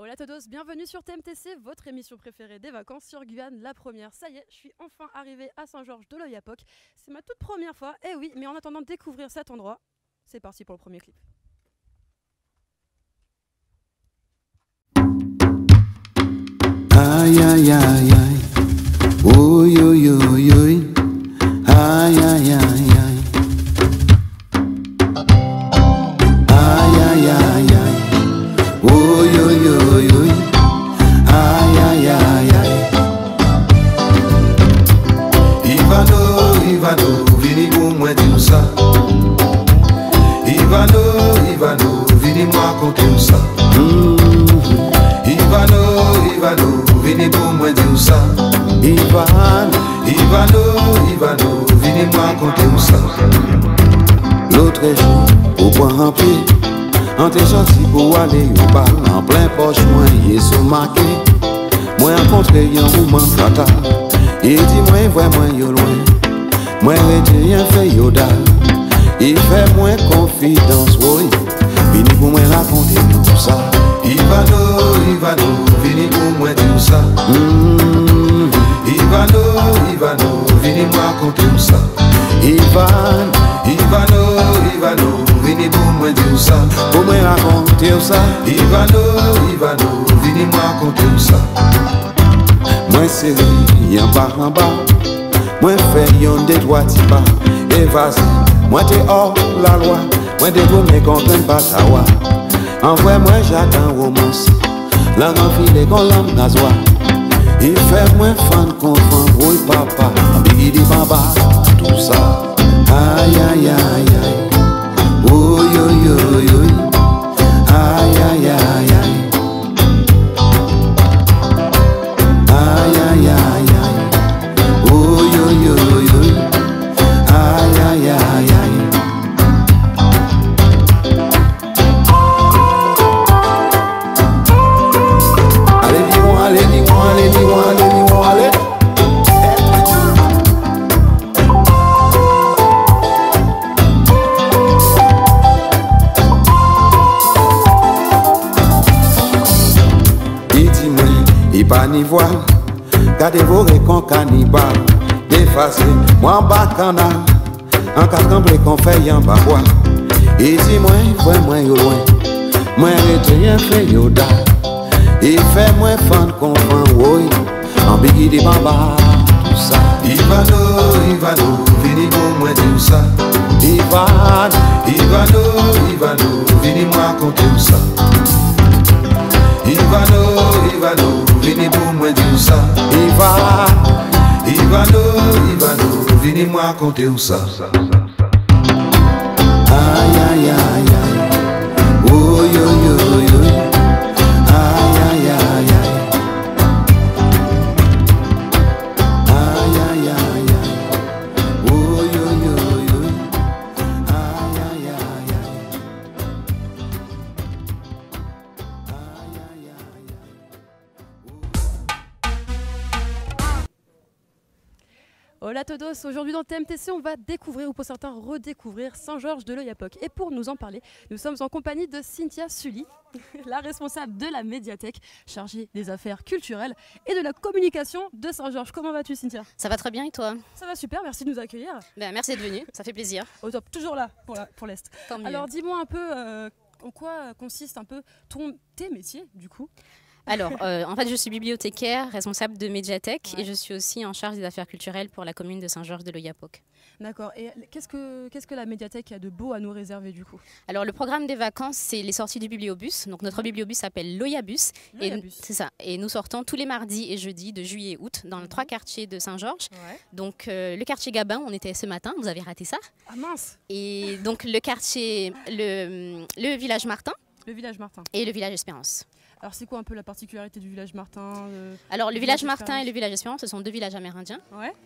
Hola todos, bienvenue sur TMTC, votre émission préférée des vacances sur Guyane, la première. Ça y est, je suis enfin arrivée à Saint-Georges de l'Oyapock. C'est ma toute première fois, et oui, mais en attendant de découvrir cet endroit, c'est parti pour le premier clip. Aïe aïe aïe aïe, oi oi oi oi, aïe aïe aïe aïe, aïe aïe aïe aïe, oi oi oi oi, aïe aïe aïe aïe. Ivano, vini pour moi dire ça. Ivano, vini moi conter ça. Ivano, vini pour moi dire ça. Ivano, vini moi conter ça. L'autre jour, au point rempli, on t'est sorti pour aller au bar. En plein poche, moi, y est sous marqué. Moi, rencontré un moment fatal. Et dis-moi, vois-moi, yo loin. Moi, j'ai rien fait, yo da. Il fait moins confidence, oui. Vini pour moi raconter tout ça. Ivano, vini pour moi dire ça. Ivano, vini moi raconter tout ça. Ivano, vini pour moi dire ça. Pour moi raconter ça. Ivano, vini moi raconter ça. Moi c'est rien par en bas. Moi fais yon des doigts tipa. Et vas-y, moi t'es hors la loi. Moi t'es pour me comprendre pas ta voix. Envoie-moi j'attends romance. La renfile qu'on l'homme nazois. Il fait moins fan comprendre. Oui papa, bigidi baba, tout ça. Aïe aïe aïe aïe. Oi oi oi oi. Aïe aïe aïe aïe. Aïe aïe aïe aïe. Oi oi oi oi. Aïe aïe aïe aïe. Allez, dis-moi, allez. Il dit moi, il pas ni voile. Gardez vos récons cannibales. Défacé, moi en bacana. En catamblé qu'on fait y'en bas quoi. Il dit moi, moi yo loin. Moi j'ai rien fait yo da. Il fait moins fan comprendre, oui. En bigidi baba, tout ça. Ivano, vini pour moi dire ça. Ivano, vini moi raconter ça. Ivano, vini pour moi dire ça. Ivano, vini moi raconter ça. Aïe aïe aïe aïe. Oi oi oi oi. Aïe aïe aïe aïe. Aïe aïe aïe aïe. Oi oi oi oi. Aïe aïe aïe aïe. Aïe aïe aïe aïe. Hola todos, aujourd'hui dans TMTC, on va découvrir, ou pour certains redécouvrir, Saint-Georges de l'Oyapock. Et pour nous en parler, nous sommes en compagnie de Cynthia Sully, la responsable de la médiathèque, chargée des affaires culturelles et de la communication de Saint-Georges. Comment vas-tu, Cynthia? Ça va très bien et toi? Ça va super, merci de nous accueillir. Ben, merci d'être venu, ça fait plaisir. Au top, toujours là pour l'Est. Tant mieux. Alors dis-moi un peu en quoi consiste un peu tes métiers du coup? Alors, en fait, je suis bibliothécaire, responsable de médiathèque et je suis aussi en charge des affaires culturelles pour la commune de Saint-Georges de l'Oyapock. D'accord. Et qu'est-ce que la médiathèque a de beau à nous réserver du coup? Alors, le programme des vacances, c'est les sorties du bibliobus. Donc, notre bibliobus s'appelle l'Oyabus. C'est ça. Et nous sortons tous les mardis et jeudis de juillet et août dans les 3 quartiers de Saint-Georges. Ouais. Donc, le quartier Gabin, on était ce matin, vous avez raté ça. Ah mince! Et donc, le quartier, le village Martin. Le village Martin. Et le village Espérance. Alors c'est quoi un peu la particularité du village Martin? Alors le village Martin et le village Espérance, ce sont 2 villages amérindiens. Ouais.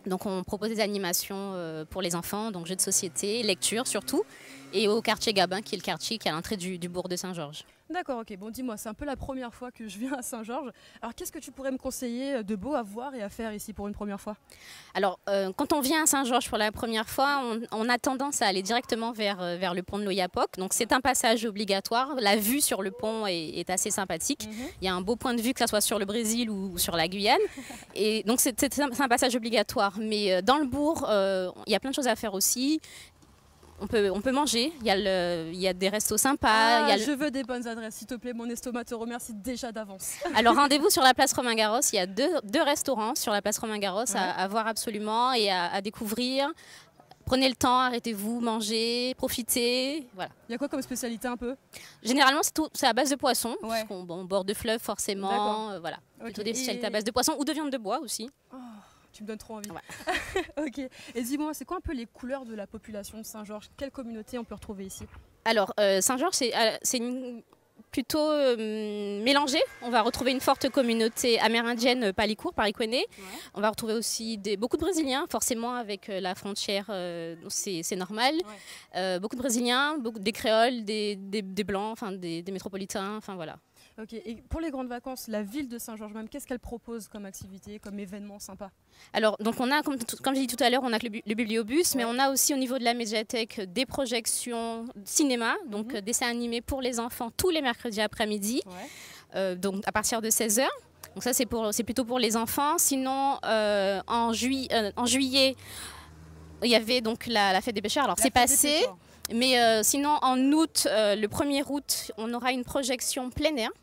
Donc on propose des animations pour les enfants, donc jeux de société, lecture surtout, et au quartier Gabin, qui est le quartier qui est à l'entrée du bourg de Saint-Georges. D'accord, ok. Bon, dis-moi, c'est un peu la première fois que je viens à Saint-Georges. Alors, qu'est-ce que tu pourrais me conseiller de beau à voir et à faire ici pour une première fois? Alors, quand on vient à Saint-Georges pour la première fois, on a tendance à aller directement vers le pont de l'Oyapock. Donc, c'est un passage obligatoire. La vue sur le pont est assez sympathique. Il y a un beau point de vue, que ce soit sur le Brésil ou sur la Guyane. Et donc, c'est un passage obligatoire. Mais dans le bourg, il y a plein de choses à faire aussi. On peut manger, il y a des restos sympas. Je veux des bonnes adresses, s'il te plaît, mon estomac te remercie déjà d'avance. Alors rendez-vous sur la place Romain-Garros, il y a deux restaurants sur la place Romain-Garros à voir absolument et à découvrir. Prenez le temps, arrêtez-vous, mangez, profitez. Voilà. Il y a quoi comme spécialité un peu? Généralement, c'est à base de poisson, parce qu'on bord de fleuve forcément. Voilà. Plutôt des spécialités à base de poisson ou de viande de bois aussi. Oh. Tu me donnes trop envie. Ouais. Ok. Et dis-moi, c'est quoi un peu les couleurs de la population de Saint-Georges? Quelle communauté on peut retrouver ici? Alors, Saint-Georges, c'est plutôt mélangé. On va retrouver une forte communauté amérindienne palicourt, parikwené. On va retrouver aussi beaucoup de Brésiliens, forcément avec la frontière, c'est normal. Beaucoup de Brésiliens, des créoles, des blancs, enfin des métropolitains, enfin voilà. Ok, et pour les grandes vacances, la ville de Saint-Georges même, qu'est-ce qu'elle propose comme activité, comme événement sympa? Alors, donc on a, comme je l'ai dit tout à l'heure, on a le bibliobus, mais on a aussi au niveau de la médiathèque des projections cinéma, donc dessins animés pour les enfants tous les mercredis après-midi, donc à partir de 16h. Donc ça, c'est plutôt pour les enfants. Sinon, en juillet, il y avait donc la fête des pêcheurs. Alors c'est passé, mais sinon en août, le 1er août, on aura une projection plein air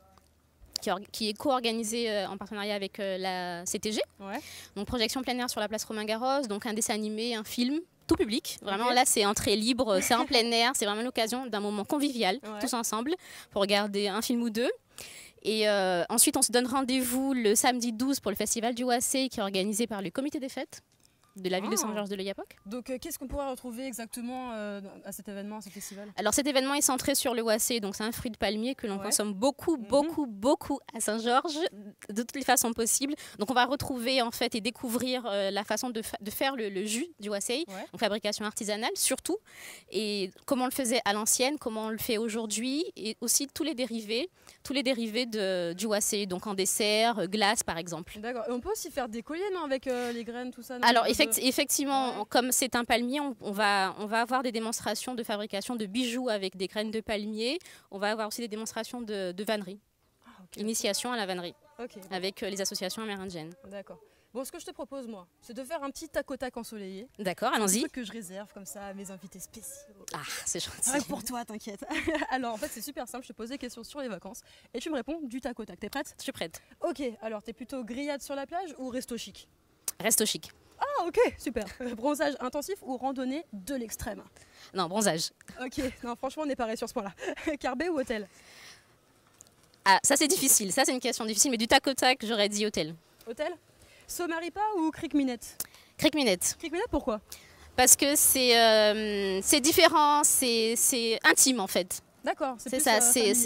qui est co-organisée en partenariat avec la CTG. Donc projection plein air sur la place Romain-Garros, donc un dessin animé, un film, tout public. Vraiment là c'est entrée libre, c'est en plein air, c'est vraiment l'occasion d'un moment convivial, tous ensemble, pour regarder un film ou deux. Et ensuite on se donne rendez-vous le samedi 12 pour le festival du Ouassé qui est organisé par le comité des fêtes de la ville de Saint-Georges de l'Oyapock. Donc qu'est-ce qu'on pourra retrouver exactement à cet événement, à ce festival? Alors cet événement est centré sur le Ouassé, donc c'est un fruit de palmier que l'on consomme beaucoup à Saint-Georges, de toutes les façons possibles. Donc on va retrouver en fait et découvrir la façon de faire le jus du Ouassé, donc fabrication artisanale surtout, et comment on le faisait à l'ancienne, comment on le fait aujourd'hui, et aussi tous les dérivés du Ouassé, donc en dessert, glace par exemple. D'accord, et on peut aussi faire des colliers, non, avec les graines, tout ça? Alors effectivement, comme c'est un palmier, on va avoir des démonstrations de fabrication de bijoux avec des graines de palmier. On va avoir aussi des démonstrations de vannerie, initiation à la vannerie, avec les associations amérindiennes. D'accord. Bon, ce que je te propose, moi, c'est de faire un petit tac au tac ensoleillé. D'accord, allons-y. Un truc que je réserve comme ça à mes invités spéciaux. Ah, c'est gentil. Rien que pour toi, t'inquiète. Alors, en fait, c'est super simple. Je te pose des questions sur les vacances et tu me réponds du tac au tac. T'es prête? Je suis prête. Ok, alors t'es plutôt grillade sur la plage ou resto chic? Resto chic. Ah, ok, super. Bronzage intensif ou randonnée de l'extrême? Non, bronzage. Ok, non, franchement, on est pareil sur ce point-là. Carbet ou hôtel? Ah, ça c'est difficile. Ça c'est une question difficile, mais du tac au tac, j'aurais dit hôtel. Hôtel? Somaripa ou Cric-Minette? Cric-Minette. Cric-Minette, pourquoi? Parce que c'est différent, c'est intime en fait. D'accord, c'est ça.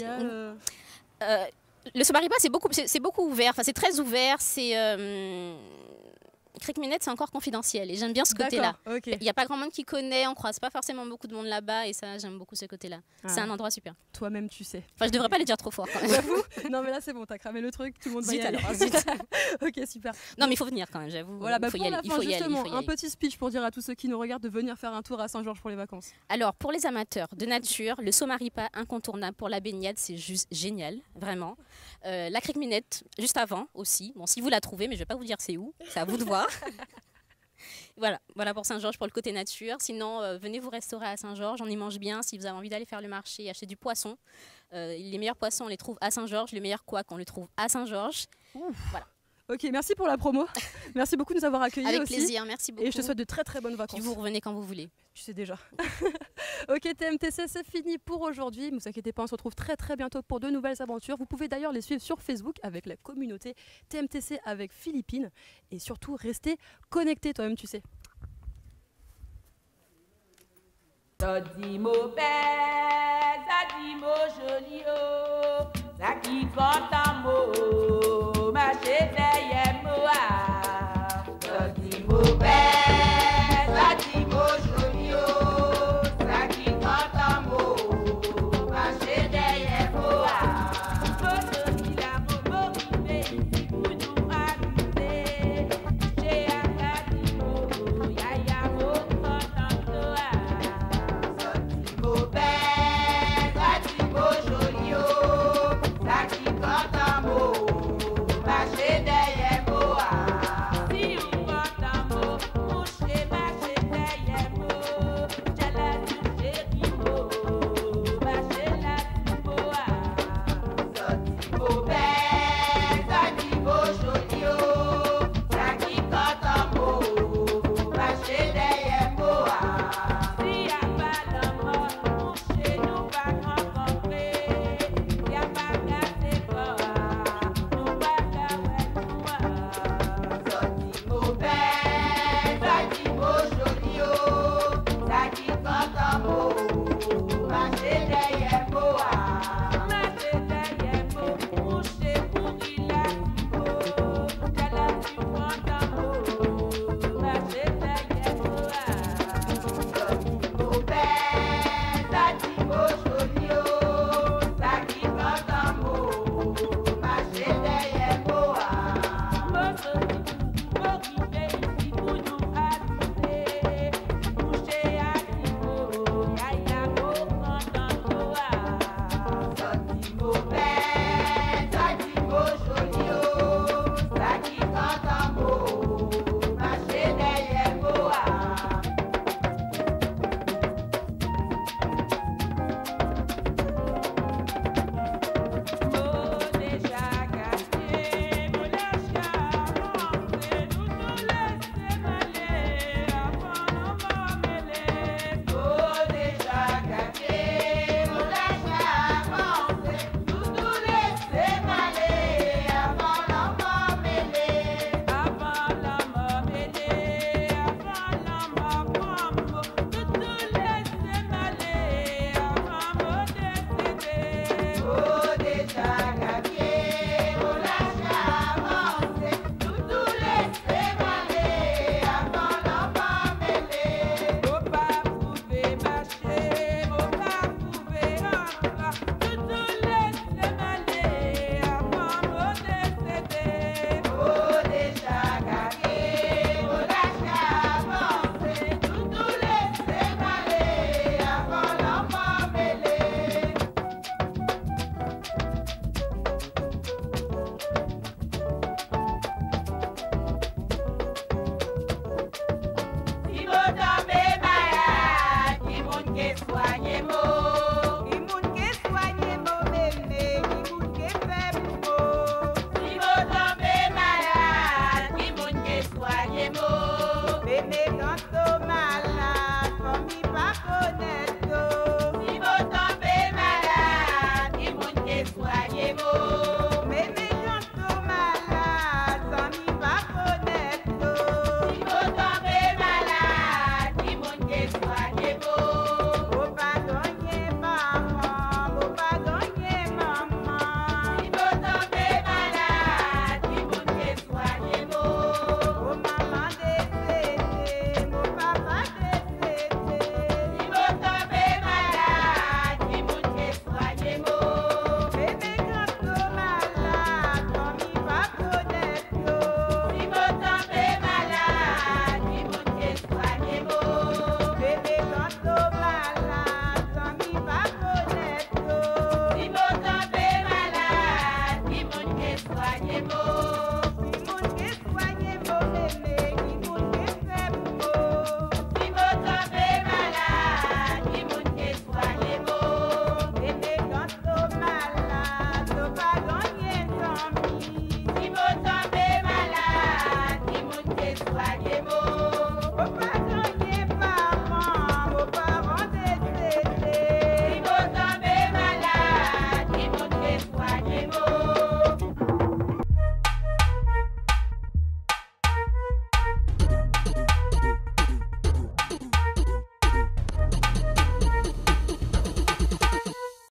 Le Somaripa c'est beaucoup ouvert, enfin c'est très ouvert, c'est Cric-Minette, c'est encore confidentiel et j'aime bien ce côté-là. Il n'y a pas grand monde qui connaît, on ne croise pas forcément beaucoup de monde là-bas et ça, j'aime beaucoup ce côté-là. C'est un endroit super. Toi-même, tu sais. Enfin, je devrais pas le dire trop fort quand même. J'avoue. Non, mais là, c'est bon, t'as cramé le truc, tout le monde va y aller. Alors, zut. Ok, super. Non, mais il faut venir quand même, j'avoue. Voilà, il faut y aller. Justement, un petit speech pour dire à tous ceux qui nous regardent de venir faire un tour à Saint-Georges pour les vacances. Alors, pour les amateurs de nature, le Somaripa incontournable pour la baignade, c'est juste génial, vraiment. La Cric-Minette, juste avant aussi. Bon, si vous la trouvez, mais je vais pas vous dire c'est où, c'est à vous de voir. Voilà pour Saint-Georges, pour le côté nature. Sinon, venez vous restaurer à Saint-Georges, on y mange bien. Si vous avez envie d'aller faire le marché et acheter du poisson, les meilleurs poissons, on les trouve à Saint-Georges. Les meilleurs couacs, on les trouve à Saint-Georges. Voilà. Ok, merci pour la promo. Merci beaucoup de nous avoir accueillis. Avec aussi. plaisir, merci beaucoup. Et je te souhaite de très très bonnes vacances. Et vous revenez quand vous voulez. Tu sais déjà. Ok, TMTC, c'est fini pour aujourd'hui. Ne vous inquiétez pas, on se retrouve très très bientôt pour de nouvelles aventures. Vous pouvez d'ailleurs les suivre sur Facebook avec la communauté TMTC avec Philippines. Et surtout, restez connectés toi-même, tu sais. Zadimo belle, zadimo joli, oh, zaki kota mo.